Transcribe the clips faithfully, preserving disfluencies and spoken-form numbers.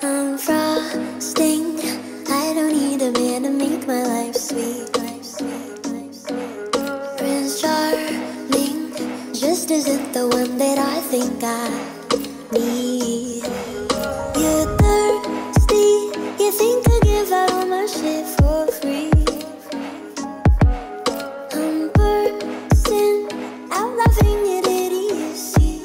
I'm frosting. I don't need a man to make my life sweet. Prince Charming just isn't the one that I think I need. You're thirsty. You think I give out all my shit for free. I'm bursting out laughing at idiocy.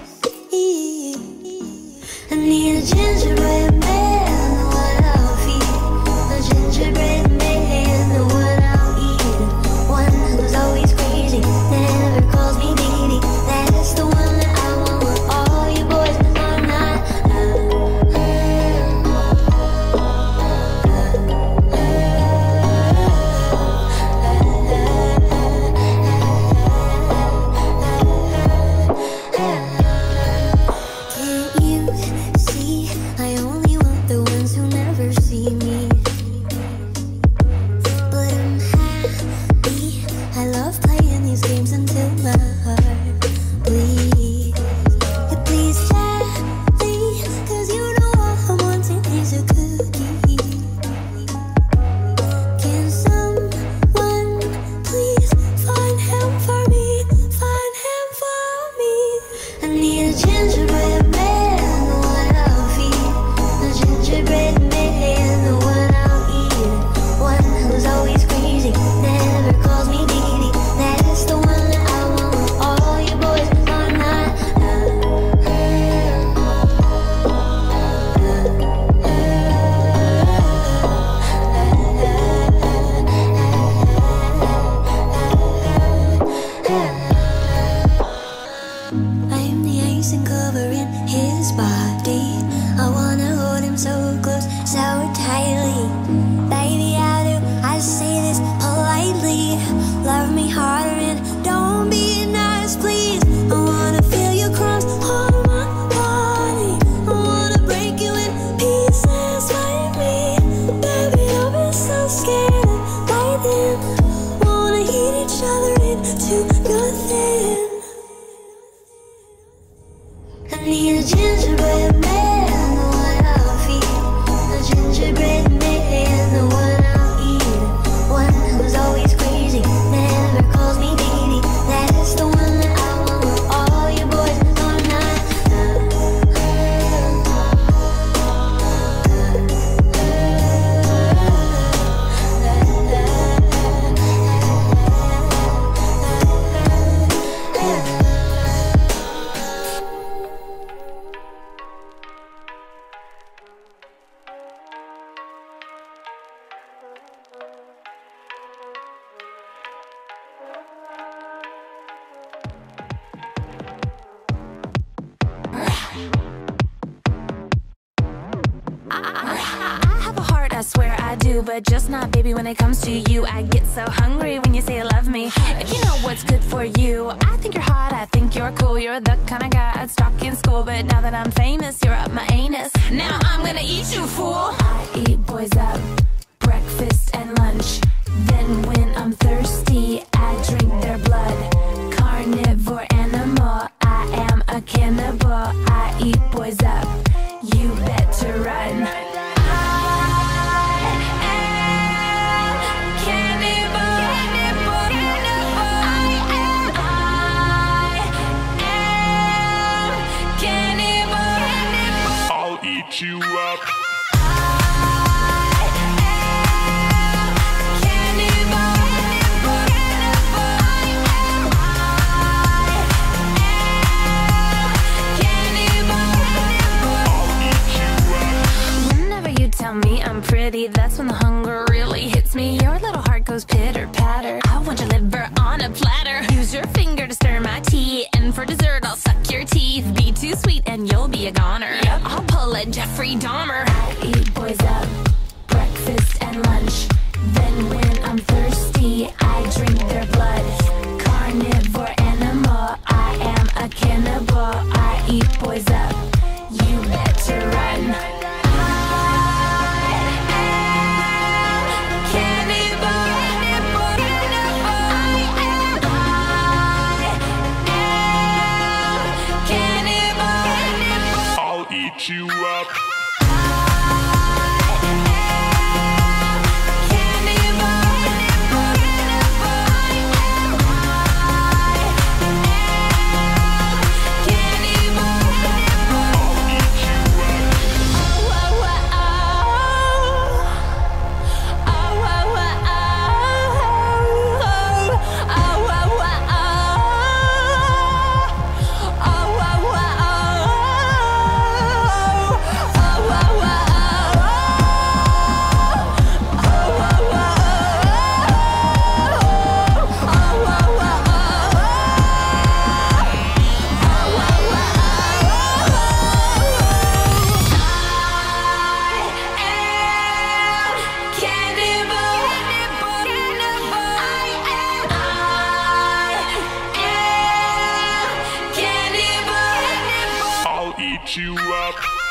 I need a gingerbread man, the one I'll feed. A gingerbread man, the one I'll eat. One who's always crazy, never calls me baby. That's the one that I want with all you boys are not. Can't you see? I only want the ones who never see me. But I'm happy. I love playing these games until my heart bleeds. Yeah, please gently, cause you know all I want is a cookie. Can someone please find him for me? Find him for me. I need a gingerbread man, the one I'll feed. A gingerbread man, the one I'll eat. One who's always crazy, never calls me baby. That's the one that I want with all you boys are not. I am the icing covering his body. I wanna hold him so close, so tightly. Baby, I do, I say this politely. Love me harder and don't be nice, please. I wanna feel your crumbs on my body. I wanna break you in pieces like me. Baby, I'll be so scared of lightning. Wanna heat each other into nothing. I need a gingerbread man, the one I'll feed. A gingerbread man, the one I'll eat. One who's always crazy, never calls me baby. That's the one that I want with all you boys are not. I have a heart, I swear I do, but just not, baby, when it comes to you. I get so hungry when you say you love me. If you know what's good for you, I think you're hot, I think you're cool. You're the kind of guy I'd stalk in school, but now that I'm famous, you're up my anus. Now I'm gonna eat you, fool. I eat boys up, breakfast and lunch. Then when I'm thirsty, I drink their blood. Carnivore animal, I am a cannibal. I eat boys up, you better run. Eat you up. Whenever you tell me I'm pretty, that's when the hunger really hits me. Your little heart goes pitter patter. I want your liver on a platter. Use your finger to stir my tea, and for dessert I'll suck your teeth. Be too sweet and you'll be a goner. Yep. I'll pull a Jeffrey Dahmer. I eat boys up, breakfast and lunch. Then when I'm thirsty, I drink their blood. Carnivore animal, I am a cannibal. I eat boys up, you better run. You up. like